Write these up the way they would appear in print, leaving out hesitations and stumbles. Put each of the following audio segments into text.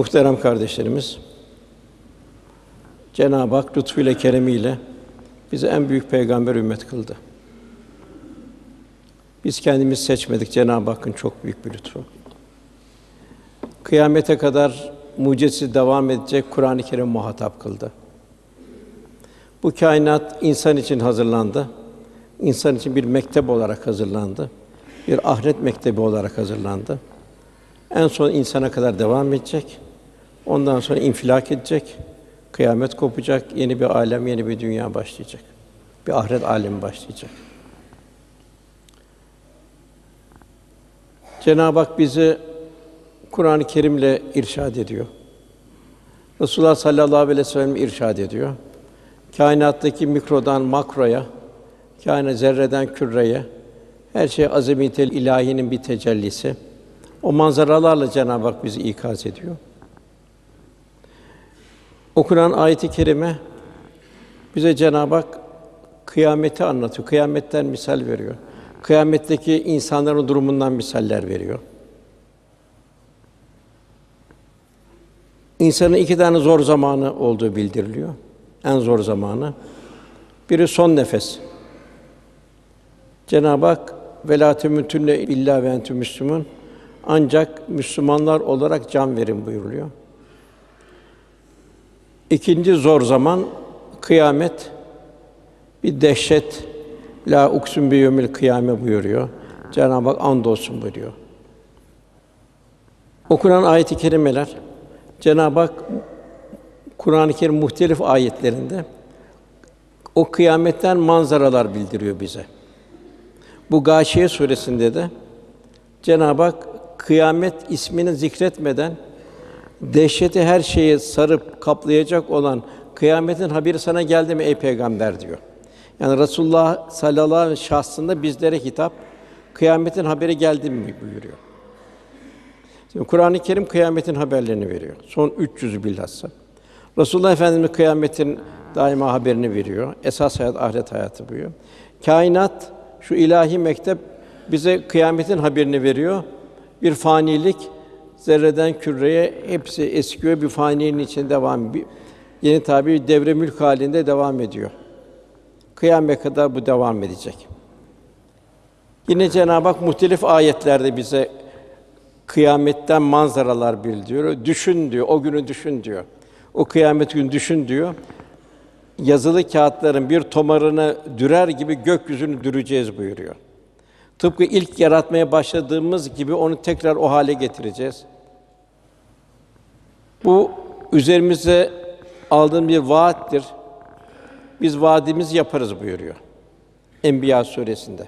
Muhterem kardeşlerimiz, Cenab-ı Hak lütfuyla, keremiyle bizi en büyük peygamber ümmet kıldı. Biz kendimiz seçmedik, Cenab-ı Hakk'ın çok büyük bir lütfu. Kıyamete kadar mucizesiz devam edecek Kur'an-ı Kerim muhatap kıldı. Bu kainat insan için hazırlandı. İnsan için bir mektep olarak hazırlandı. Bir ahiret mektebi olarak hazırlandı. En son insana kadar devam edecek. Ondan sonra infilak edecek. Kıyamet kopacak. Yeni bir alem, yeni bir dünya başlayacak. Bir ahiret alemi başlayacak. Cenab-ı Hak bizi Kur'an-ı Kerim'le irşad ediyor. Resulullah sallallahu aleyhi ve sellem irşad ediyor. Kainattaki mikrodan makroya, zerreden küreye, her şey azameti ilahinin bir tecellisi. O manzaralarla Cenab-ı Hak bizi ikaz ediyor. Okunan ayet-i kerime bize Cenab-ı Hak kıyameti anlatıyor. Kıyametten misal veriyor. Kıyametteki insanların durumundan misaller veriyor. İnsanın iki tane zor zamanı olduğu bildiriliyor. En zor zamanı. Biri son nefes. Cenab-ı Hak velâ temûtunne illâ ve entüm müslümûn. Ancak Müslümanlar olarak can verin buyuruluyor. İkinci zor zaman kıyamet. Bir dehşet. La uksum bi yevmil kıyame buyuruyor. Cenab-ı Hak andolsun buyuruyor. Okunan ayet-i kerimeler Cenab-ı Hak Kur'an-ı Kerim muhtelif ayetlerinde o kıyametten manzaralar bildiriyor bize. Bu Gâşiye suresinde de Cenab-ı Hak kıyamet ismini zikretmeden dehşeti her şeyi sarıp kaplayacak olan kıyametin haberi sana geldi mi ey peygamber diyor. Yani Resulullah sallallahu aleyhi ve sellem şahsında bizlere hitap, kıyametin haberi geldi mi buyuruyor. Şimdi Kur'an-ı Kerim kıyametin haberlerini veriyor. Son 300'ü bilhassa. Resulullah Efendimiz kıyametin daima haberini veriyor. Esas hayat ahiret hayatı buyuruyor. Kainat şu ilahi mektep bize kıyametin haberini veriyor. Bir fanilik zerreden küreye hepsi eskiyor, bir faniliğin içinde devam ediyor. Yeni tabir devre mülk halinde devam ediyor. Kıyamete kadar bu devam edecek. Yine Cenab-ı Hak muhtelif ayetlerde bize kıyametten manzaralar bildiriyor. Düşün diyor, o günü düşün diyor. O kıyamet günü düşün diyor. Yazılı kağıtların bir tomarını dürer gibi gökyüzünü düreceğiz buyuruyor. Tıpkı ilk yaratmaya başladığımız gibi onu tekrar o hale getireceğiz. Bu üzerimize aldığımız bir vaattir. Biz vaadimizi yaparız buyuruyor Enbiya suresinde.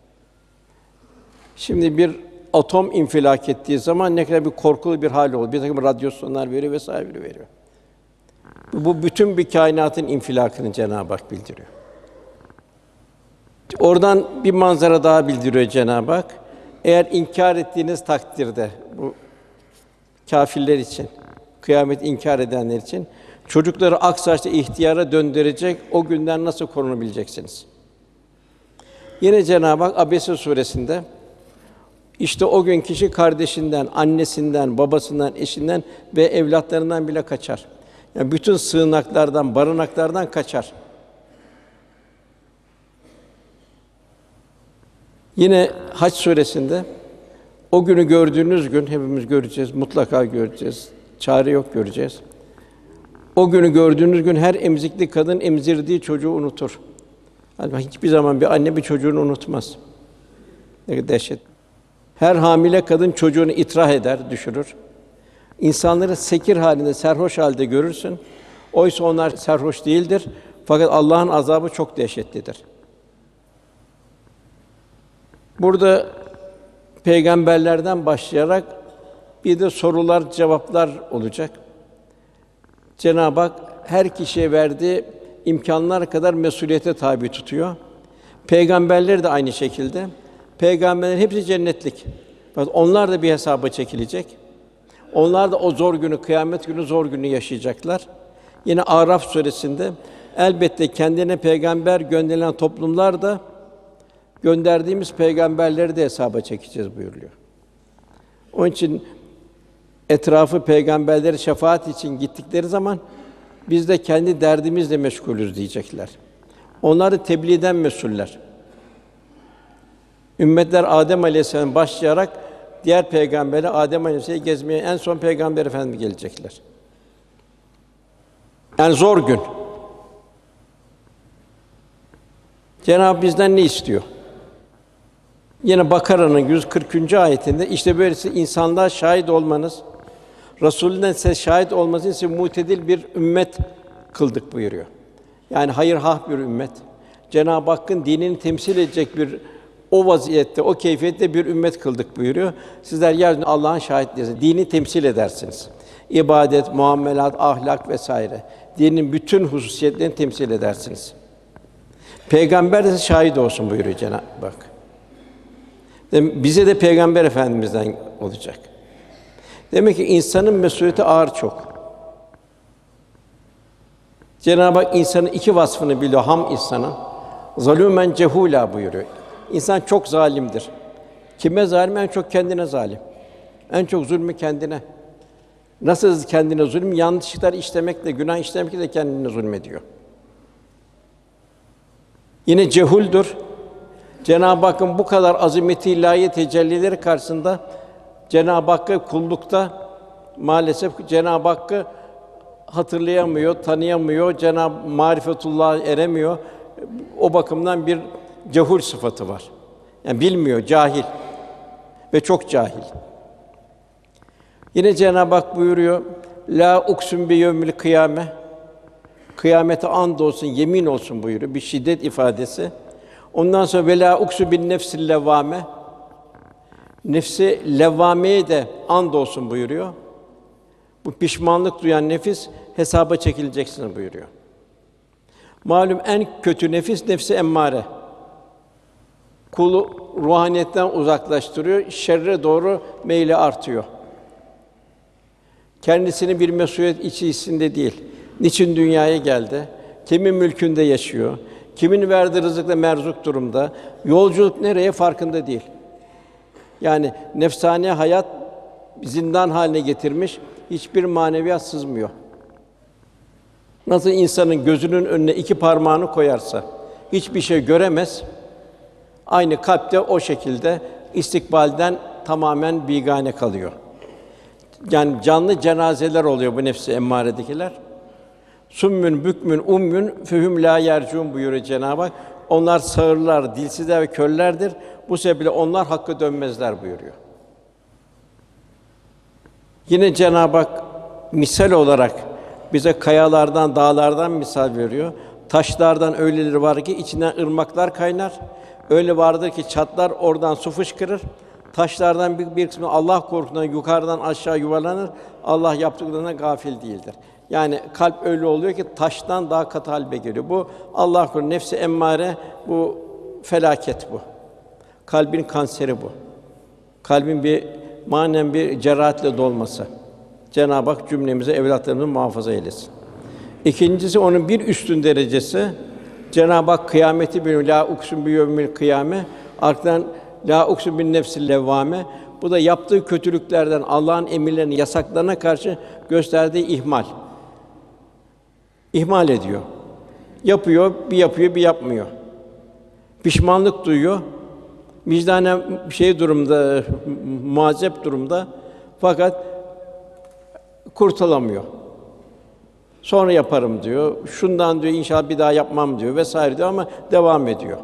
Şimdi bir atom infilak ettiği zaman ne kadar bir korkulu bir hal olur. Bir takım radyasyonlar veriyor vesaire veriyor. Bu bütün bir kainatın infilakını Cenab-ı Hak bildiriyor. Oradan bir manzara daha bildiriyor Cenab-ı Hak. Eğer inkar ettiğiniz takdirde bu kâfirler için, kıyamet inkar edenler için çocukları ak saçlı ihtiyara döndürecek o günden nasıl korunabileceksiniz? Yine Cenab-ı Hak Abese suresinde işte o gün kişi kardeşinden, annesinden, babasından, eşinden ve evlatlarından bile kaçar. Yani bütün sığınaklardan, barınaklardan kaçar. Yine Hac suresinde o günü gördüğünüz gün hepimiz göreceğiz, mutlaka göreceğiz. Çare yok göreceğiz. O günü gördüğünüz gün her emzikli kadın emzirdiği çocuğu unutur. Halbuki hiçbir zaman bir anne bir çocuğunu unutmaz. Ne dehşet. Her hamile kadın çocuğunu itrah eder, düşürür. İnsanları sekir halinde, serhoş halde görürsün. Oysa onlar serhoş değildir. Fakat Allah'ın azabı çok dehşetlidir. Burada peygamberlerden başlayarak bir de sorular, cevaplar olacak. Cenab-ı Hak her kişiye verdiği imkânlar kadar mesuliyete tabi tutuyor. Peygamberler de aynı şekilde. Peygamberlerin hepsi cennetlik. Fakat onlar da bir hesaba çekilecek. Onlar da o zor günü, kıyamet günü zor günü yaşayacaklar. Yine Araf suresinde elbette kendine peygamber gönderilen toplumlar da gönderdiğimiz peygamberleri de hesaba çekeceğiz buyuruluyor. Onun için etrafı peygamberleri şefaat için gittikleri zaman biz de kendi derdimizle meşgulüz diyecekler. Onlar da tebliğden mesuller. Ümmetler Adem Aleyhisselam başlayarak diğer peygamberi Adem Aleyhisselam'ı gezmeye en son Peygamber Efendimiz gelecekler. Yani zor gün. Cenab-ı bizden ne istiyor? Yine Bakara'nın 140. ayetinde işte böylesi insanlığa şahit olmanız, Resulünden size şahit olması için mutedil bir ümmet kıldık buyuruyor. Yani hayırhah bir ümmet. Cenab-ı Hakk'ın dinini temsil edecek bir o vaziyette, o keyfiyette bir ümmet kıldık buyuruyor. Sizler yeryüzünde Allah'ın şahitlerisiniz. Dini temsil edersiniz. İbadet, muamelat, ahlak vesaire. Dinin bütün hususiyetlerini temsil edersiniz. Peygamber de şahit olsun buyuruyor Cenab-ı Hak. Bize de Peygamber Efendimiz'den olacak. Demek ki insanın mesuliyeti ağır çok. Cenab-ı Hak insanın iki vasfını biliyor ham insanın. Zalûmen cehûlâ buyuruyor. İnsan çok zalimdir. Kime zalim? En çok kendine zalim. En çok zulmü kendine. Nasıl kendine zulüm? Yanlışlıklar işlemekle, günah işlemekle de kendine zulmediyor. Yine cehuldür. Cenab-ı Hakk'ın bu kadar azameti ilahi tecellileri karşısında Cenab-ı Hakk'a kullukta maalesef Cenab-ı Hakk'ı hatırlayamıyor, tanıyamıyor, Cenab-ı marifetullah'a eremiyor. O bakımdan bir cehul sıfatı var. Yani bilmiyor, cahil ve çok cahil. Yine Cenab-ı Hak buyuruyor: "La uksum bi yevmil kıyame." Kıyamete and olsun, yemin olsun buyuruyor. Bir şiddet ifadesi. Ondan sonra ve la uksu bin nefsil levvame. Nefsi levvameye de and olsun buyuruyor. Bu pişmanlık duyan nefis hesaba çekileceksin buyuruyor. Malum en kötü nefis nefsi emmare. Kulu ruhaniyetten uzaklaştırıyor, şerre doğru meyli artıyor. Kendisini bir mesuliyet içerisinde değil. Niçin dünyaya geldi? Kimin mülkünde yaşıyor? Kimin verdiği rızıkla merzuk durumda? Yolculuk nereye farkında değil. Yani nefsani hayat zindan haline getirmiş, hiçbir maneviyat sızmıyor. Nasıl insanın gözünün önüne iki parmağını koyarsa hiçbir şey göremez, aynı kalp de o şekilde istikbalden tamamen bigane kalıyor. Yani canlı cenazeler oluyor bu nefsi emmaredekiler. Summün bükmün ummün fühüm la yercûn buyuruyor Cenab-ı Hak. Onlar sağırlar, dilsizler ve körlerdir. Bu sebeple onlar hakka dönmezler buyuruyor. Yine Cenab-ı Hak misal olarak bize kayalardan, dağlardan misal veriyor. Taşlardan öyleleri var ki içinden ırmaklar kaynar. Öyle vardır ki çatlar, oradan su fışkırır. Taşlardan bir kısmı Allah korkusundan yukarıdan aşağı yuvarlanır. Allah yaptıklarına gafil değildir. Yani kalp öyle oluyor ki taştan daha katı hâle geliyor. Bu Allah korusun nefsi emmare, bu felaket bu. Kalbin kanseri bu. Kalbin bir manen bir cerahatle dolması. Cenab-ı Hak cümlemize evlatlarımızı muhafaza eylesin. İkincisi onun bir üstün derecesi Cenab-ı Hak kıyameti biliyor. La uksum bi yevmil kıyame. Ardından la uksum bin nefsil levvame. Bu da yaptığı kötülüklerden Allah'ın emirlerine, yasaklarına karşı gösterdiği ihmal. İhmal ediyor. Yapıyor, bir yapmıyor. Pişmanlık duyuyor. Vicdanen durumda, muazzep durumda fakat kurtulamıyor. Sonra yaparım diyor. Şundan diyor inşallah bir daha yapmam diyor vesaire diyor ama devam ediyor.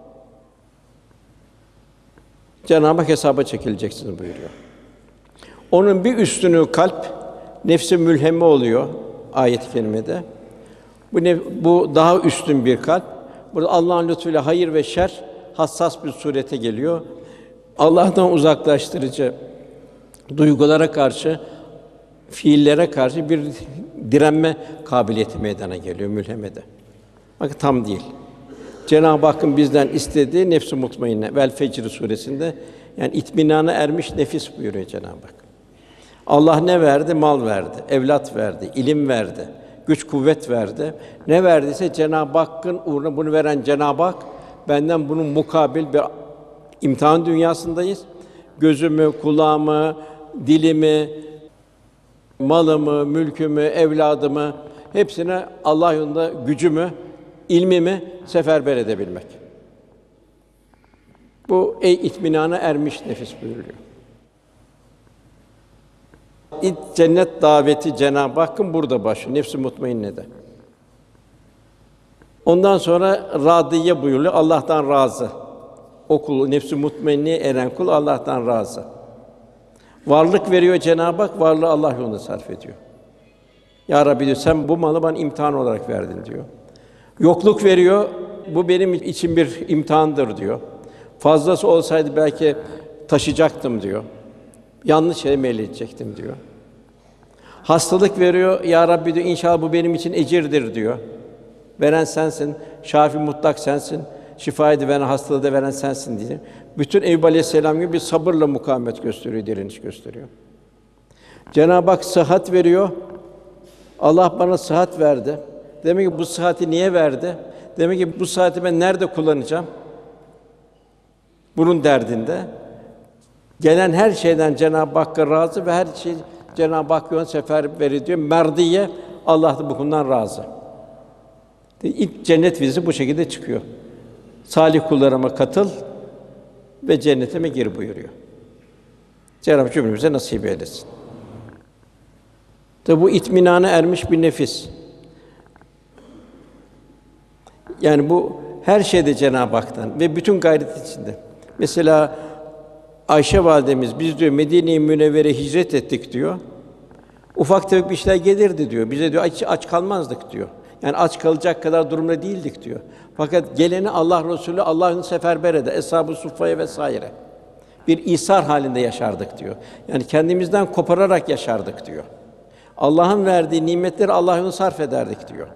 Cenab-ı Hak hesaba çekileceksiniz buyuruyor. Onun bir üstünü kalp nefsi mülheme oluyor ayet-i kerimede. Bu daha üstün bir kalp. Burada Allah'ın lütfuyla hayır ve şer hassas bir surete geliyor. Allah'tan uzaklaştırıcı duygulara karşı, fiillere karşı bir direnme kabiliyeti meydana geliyor mülhemede. Bakın tam değil. Cenab-ı Hakk'ın bizden istediği nefs-i mutmainne vel Fecr suresinde yani itminana ermiş nefis buyuruyor Cenab-ı Hak. Allah ne verdi? Mal verdi, evlat verdi, ilim verdi, güç kuvvet verdi. Ne verdiyse Cenab-ı Hakk'ın uğruna bunu veren Cenab-ı Hak benden bunun mukabil bir imtihan dünyasındayız. Gözümü, kulağımı, dilimi, malımı, mülkümü, evladımı hepsine Allah yolunda gücümü, ilmimi seferber edebilmek. Bu itminana ermiş nefis buyuruyor. İlk cennet daveti Cenab-ı Hakk'ın burada başlıyor. Nefs-i mutmainnede. Ondan sonra radiye buyuruyor. Allah'tan razı. O kul nefs-i mutmainneye eren kul Allah'tan razı. Varlık veriyor Cenab-ı Hak, varlığı Allah yolunda sarf ediyor. Ya Rabbi diyor, sen bu malı bana imtihan olarak verdin diyor. Yokluk veriyor, bu benim için bir imtihandır diyor. Fazlası olsaydı belki taşıyacaktım diyor. Yanlış şeye meyledecektim diyor. Hastalık veriyor, ya Rabbi diyor, inşallah bu benim için ecirdir diyor. Veren sensin, şafi mutlak sensin, şifayı da veren, hastalığı da veren sensin diye. Bütün Eyüp Aleyhisselam gibi bir sabırla mukavemet gösteriyor, direniş gösteriyor. Cenab-ı Hak sıhhat veriyor. Allah bana sıhhat verdi. Demek ki bu sıhhati niye verdi? Demek ki bu sıhhati ben nerede kullanacağım? Bunun derdinde. Gelen her şeyden Cenab-ı Hakk'a razı ve her şey Cenab-ı Hak yolunda seferber ediyor. Merdiye, Allah da bu konudan razı. İlk cennet vizesi bu şekilde çıkıyor. Salih kullarıma katıl ve cennetime gir buyuruyor. Cenab-ı Hak cümlemize nasip eylesin. Tabi bu itminana ermiş bir nefis. Yani bu her şeyde Cenab-ı Hak'tan ve bütün gayret içinde. Mesela Ayşe validemiz biz diyor Medine-i Münevvere'ye hicret ettik diyor. Ufak tefek bir işler gelirdi diyor. Bize diyor aç kalmazdık diyor. Yani aç kalacak kadar durumda değildik diyor. Fakat geleni Allah Resulü Allah'ın seferber eder. Eshab-ı Suffa'ya vesaire. Bir isar halinde yaşardık diyor. Yani kendimizden kopararak yaşardık diyor. Allah'ın verdiği nimetleri Allah'ın sarf ederdik diyor.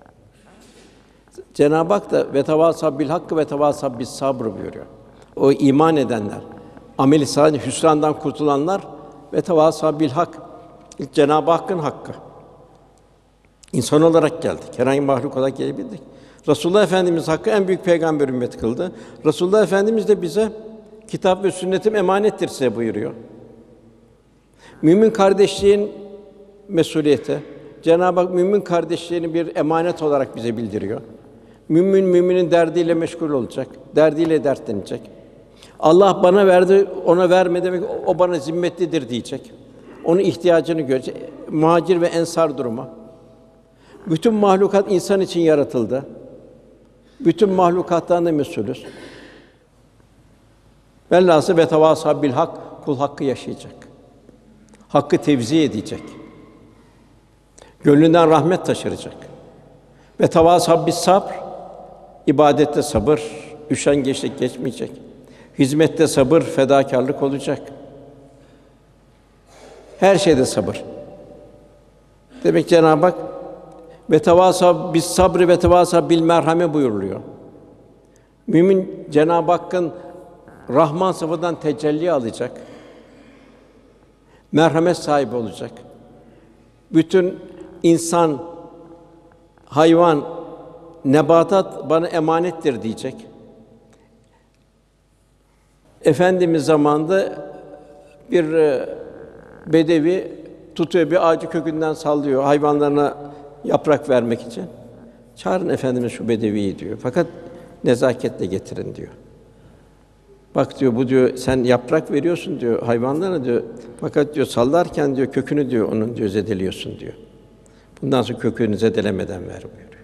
Cenab-ı Hak da ve tevâsav bil hakkı ve tevâsav bis sabr buyuruyor. O iman edenler, amel-i salih hüsrandan kurtulanlar ve tevâsav bil hak. İlk Cenab-ı Hakk'ın hakkı. İnsan olarak geldik. Herhangi mahluk olarak gelebildik. Resulullah Efendimiz hakkı en büyük peygamber ümmeti kıldı. Resulullah Efendimiz de bize kitap ve sünnetim emanettir size buyuruyor. Mümin kardeşliğin mesuliyeti. Cenab-ı Hak mümin kardeşliğini bir emanet olarak bize bildiriyor. Mümin müminin derdiyle meşgul olacak, derdiyle dertlenecek. Allah bana verdi, ona verme demek o bana zimmetlidir diyecek. Onun ihtiyacını görecek. Muhacir ve ensar durumu. Bütün mahlukat insan için yaratıldı. Bütün mahlukattan da mesulüz. Velhâsıl ve tevâsav bil hak, kul hakkı yaşayacak. Hakkı tevzi edecek. Gönlünden rahmet taşıracak. Ve tevâsav bis sabr, ibadette sabır, üşengeçlik geçmeyecek. Hizmette sabır, fedakârlık olacak. Her şeyde sabır. Demek Cenab-ı Hak ve tevâsav bis sabri ve tevâsav bil merhame buyuruluyor. Mümin Cenab-ı Hakk'ın Rahman sıfatından tecelli alacak. Merhamet sahibi olacak. Bütün insan, hayvan, nebatat bana emanettir diyecek. Efendimiz zamanında bir bedevi tutuyor, bir ağacı kökünden sallıyor hayvanlarına yaprak vermek için. Çağırın Efendimiz şu bedeviyi diyor. Fakat nezaketle getirin diyor. Bak diyor, bu diyor sen yaprak veriyorsun diyor hayvanlara diyor. Fakat diyor sallarken diyor kökünü diyor onun diyor zedeliyorsun diyor. Bundan sonra kökünü zedelemeden ver buyuruyor.